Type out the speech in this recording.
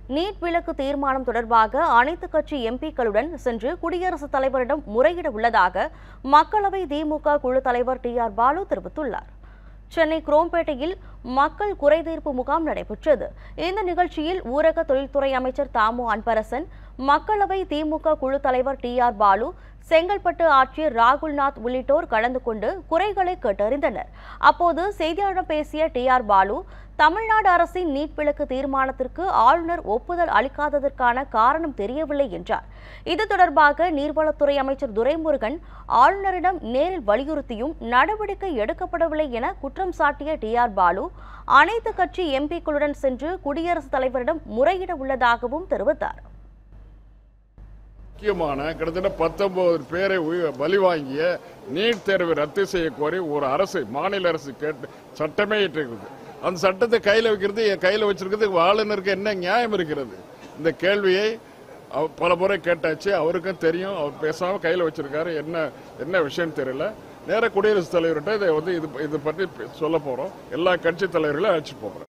NEET விலக்கு தீர்மானம் தொடர்பாக அனைத்து கட்சி எம்பிக்களுடன் சென்று குடியரசுத் தலைவரிடம் முறையிட உள்ளதாக மக்களவை திமுக குழு தலைவர் டி.ஆர். பாலு தெரிவித்துள்ளார். சென்னை குரோம்பேட்டையில் மக்கள் குறைதீர்ப்பு முகாம் நடைபெற்றது. இந்த நிகழ்ச்சியில் ஊரக தொழில்துறை அமைச்சர் தாமு அன்பரசன், மக்களவை திமுக குழு தலைவர் டி.ஆர். பாலு, செங்கல்பட்டு ஆட்சியர் ராகுல்நாத் உள்ளிட்டோர் கலந்து கொண்டு குறைகளை கேட்டறிந்தனர். அப்போது செய்தியாளர்களிடம் பேசிய டி.ஆர். பாலு, தமிழ்நாடு அரசின் நீட் விலக்கு தீர்மானத்திற்கு ஆளுநர் ஒப்புதல் அளிக்காததற்கான காரணம் தெரியவில்லை என்றார். இது தொடர்பாக நீர்வளத்துறை அமைச்சர் துரைமுருகன் ஆளுநரிடம் நேரில் வலியுறுத்தியும் நடவடிக்கை எடுக்கப்படவில்லை என குற்றம் சாட்டிய டி.ஆர். பாலு, அனைத்து கட்சி எம்பிக்களுடன் சென்று குடியரசுத் தலைவரிடம் முறையிட உள்ளதாகவும் தெரிவித்தார். முக்கியமான கிட்டத்தட்ட 19 பேரை பலி வாங்கிய நீட் தேர்வை ரத்து செய்ய கோரி ஒரு அரசு, மாநில அரசு கேட்டு சட்டமே இட்டிருக்கிறது. அந்த சட்டத்தை கையில் வச்சிருக்கிறது ஆளுநருக்கு என்ன நியாயம் இருக்கிறது? இந்த கேள்வியை பல முறை கேட்டாச்சு. அவருக்கும் தெரியும். அவர் பேசாம கையில் வச்சிருக்காரு. என்ன விஷயம் தெரியல. நேர குடியரசுத் தலைவர்கிட்ட இதை பற்றி சொல்ல போறோம். எல்லா கட்சி தலைவர்களும் அழைச்சிட்டு போறோம்.